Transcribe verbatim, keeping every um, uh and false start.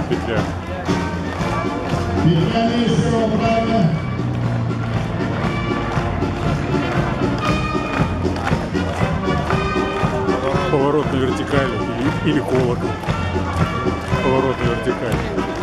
петля. Петля левого права. Поворот на вертикаль или, или колокол. Поворот на вертикаль.